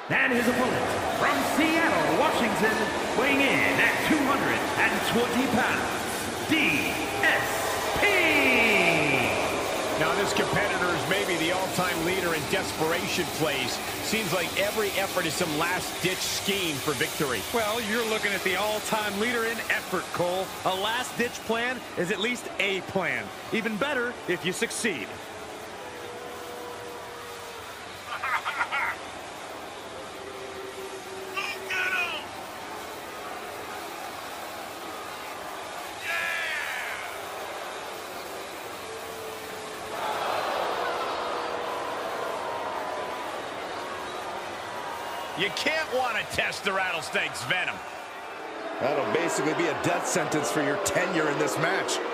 And his opponent, from Seattle, Washington, weighing in at 220 pounds, DSP. Now this competitor is maybe the all-time leader in desperation plays. Seems like every effort is some last-ditch scheme for victory. Well, you're looking at the all-time leader in effort, Cole. A last-ditch plan is at least a plan. Even better if you succeed. You can't want to test the rattlesnake's venom. That'll basically be a death sentence for your tenure in this match.